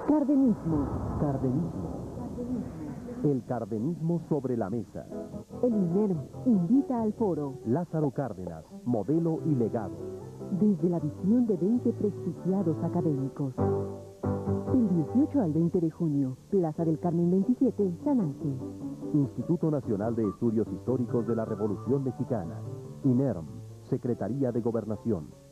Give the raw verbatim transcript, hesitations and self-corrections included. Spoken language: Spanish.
Cardenismo. Cardenismo. El cardenismo sobre la mesa. El INERM invita al foro. Lázaro Cárdenas, modelo y legado. Desde la visión de veinte prestigiados académicos. Del dieciocho al veinte de junio, Plaza del Carmen veintisiete, San Ángel. Instituto Nacional de Estudios Históricos de la Revolución Mexicana. INERM, Secretaría de Gobernación.